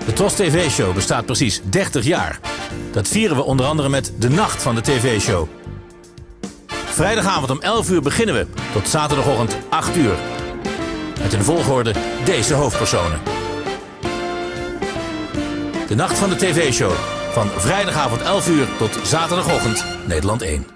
De TROS TV-show bestaat precies 30 jaar. Dat vieren we onder andere met de Nacht van de TV-show. Vrijdagavond om 11 uur beginnen we tot zaterdagochtend 8 uur. Met in volgorde deze hoofdpersonen. De Nacht van de TV-show. Van vrijdagavond 11 uur tot zaterdagochtend Nederland 1.